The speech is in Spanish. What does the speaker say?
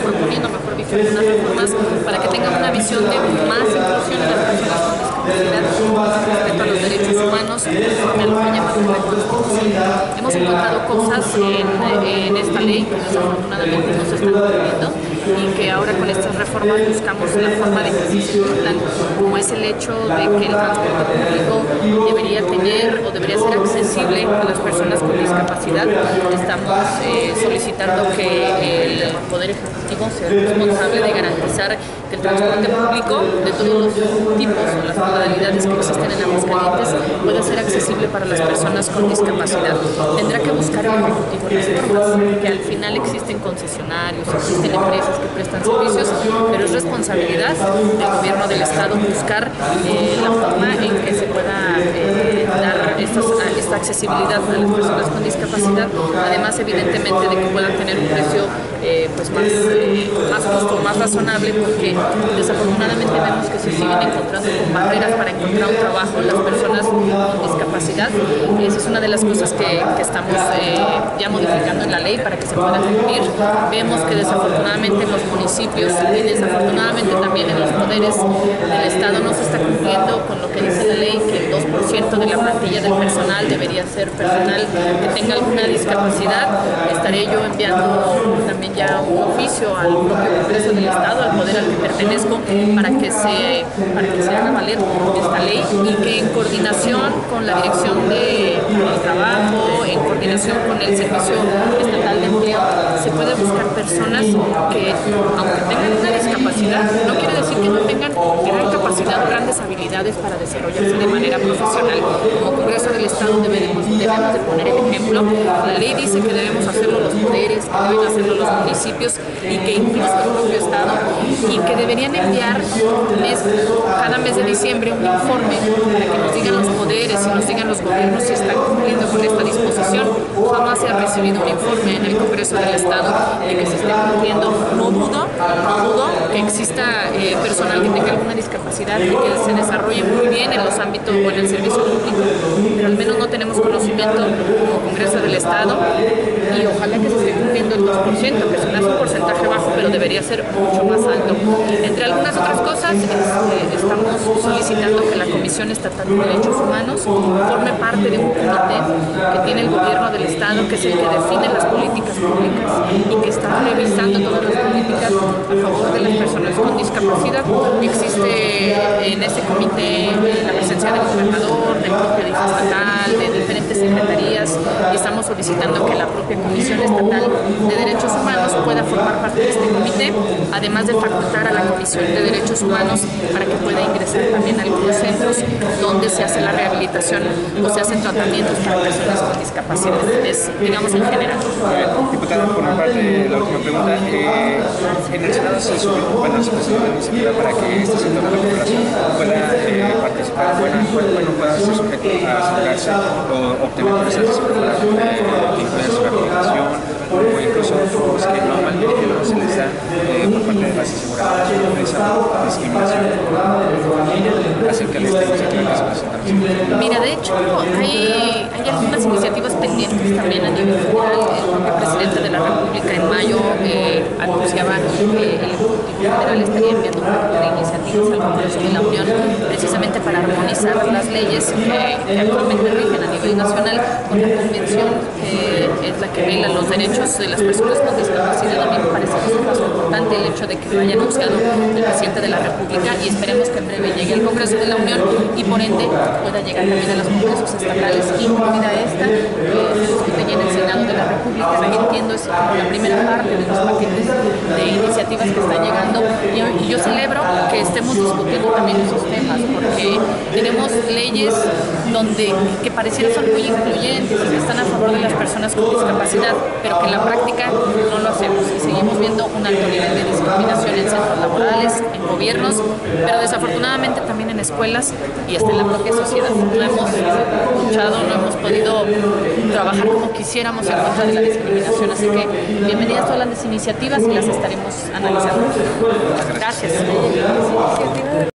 proponiendo, mejor dicho, algunas reformas para que tengan una visión de más inclusión en las personas con discapacidad, más respeto a los derechos humanos, conforme a lo que llama la Constitución. Hemos encontrado cosas en esta ley que desafortunadamente no se están cumpliendo y que ahora con estas reformas buscamos la forma de que se cumplan, como es el hecho de que el transporte público debería tener o debería ser accesible a las personas con discapacidad. Estamos solicitando que el Poder Ejecutivo sea responsable de garantizar que el transporte público de todos los tipos o las modalidades que existen en Aguascalientes pueda ser accesible para las personas con discapacidad. Tendrá que buscar el Ejecutivo las formas, que al final existen concesionarios, existen empresas que prestan servicios, pero es responsabilidad del gobierno del estado buscar la forma en que se pueda dar esta accesibilidad a las personas con discapacidad, además evidentemente de que puedan tener un precio pues más justo, más razonable, porque desafortunadamente vemos que se siguen encontrando con barreras para encontrar un trabajo las personas con discapacidad. Esa es una de las cosas que estamos ya modificando en la ley para que se pueda cumplir. Vemos que desafortunadamente en los municipios y desafortunadamente también en los poderes del estado no se está cumpliendo con lo que dice la ley, que el 2% de la plantilla del personal debería ser personal que tenga alguna discapacidad. Estaré yo enviando también ya un oficio al propio Congreso del Estado, al poder al que pertenezco, para que se haga valer esta ley y que en coordinación con la Dirección del Trabajo, en coordinación con el Servicio Estatal de Empleo, se puede buscar personas que, aunque tengan una discapacidad, no quiere decir que no tengan gran capacidad o grandes habilidades para desarrollarse de manera profesional. Como Congreso del Estado debemos de poner el ejemplo. La ley dice que debemos hacerlo los poderes, que deben hacerlo los municipios y que incluso el propio Estado, y que deberían enviar cada mes de diciembre un informe para que nos digan los poderes y nos digan los gobiernos si están cumpliendo con esta disposición. Jamás se ha recibido un informe en el Congreso del Estado de que se esté cumpliendo. No dudo que exista personal que tenga alguna discapacidad y que se desarrolle muy bien en los ámbitos o en el servicio público, pero al menos no tenemos conocimiento como Congreso del Estado, y ojalá que se esté cumpliendo el 2%, que se me hace un porcentaje bajo, pero debería ser mucho más alto. Entre algunas otras cosas, estamos solicitando que la Comisión Estatal de Derechos Humanos forme parte de un comité que tiene el gobierno del Estado, que es el que define las políticas públicas y que está revisando todas las políticas a favor de las personas con discapacidad. Existe en ese comité la presencia del gobernador, del propio DIF estatal, de diferentes secretarías, y estamos solicitando que la propia Comisión Estatal de Derechos Humanos pueda formar parte de este comité, además de facultar a la Comisión de Derechos Humanos para que pueda ingresar también a algunos centros donde se hace la rehabilitación o se hacen tratamientos para personas con discapacidad, digamos en general. Diputada, por mi parte, la última pregunta. En el Senado se presentó una iniciativa para que este sector de la población pueda participar, pueda ser sujeto a acercarse o obtener procesos para incluir su rehabilitación, o incluso otros que normalmente no se les da por parte de las aseguradoras por esa discriminación acerca de esta iniciativa que se presenta. Mira, de hecho, hay algunas iniciativas pendientes también a nivel federal. El propio presidente de la República en mayo anunciaba que el Ejecutivo Federal estaría enviando un paquete de iniciativas al Congreso de la Unión, precisamente para armonizar las leyes que actualmente rigen a nivel nacional con la Convención, que es la que vela los derechos de las personas con discapacidad. A mí me parece que es un paso importante el hecho de que lo haya anunciado el presidente de la República, y esperemos que en breve llegue al Congreso de la Unión y por ende pueda llegar también a los congresos estatales, incluida esta, se discute ya en el Senado de la República. Entiendo es como la primera parte de los paquetes de iniciativas que están llegando, y yo celebro que estemos discutiendo también esos temas, porque tenemos leyes que pareciera son muy incluyentes y que están a favor de las personas con discapacidad, pero que en la práctica no lo hacemos, y seguimos viendo un alto nivel de discriminación en centros laborales, en gobiernos, pero desafortunadamente también en escuelas y hasta en la propia sociedad. No hemos luchado, no hemos podido trabajar como quisiéramos en contra de la discriminación, así que bienvenidas todas las iniciativas y las estaremos analizando. Gracias.